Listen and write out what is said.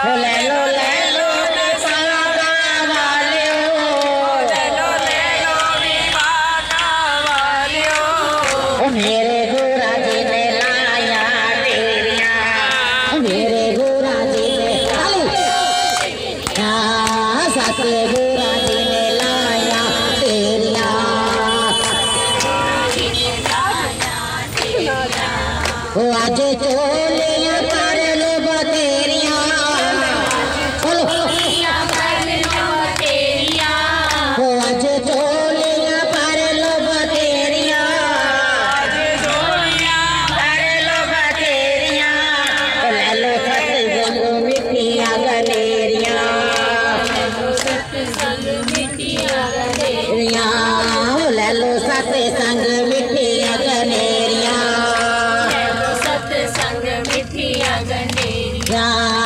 मेरे गोरा जी ने लाया तेरिया, मेरे गोरा जी ने सत गोरा जी ने लाया तेरिया। आज चोलियां कर लो बतेरिया, आज चोलियां कर लो बतेरिया, मिठिया गनेरिया, ले लो सत्संग मिठिया गनेरिया।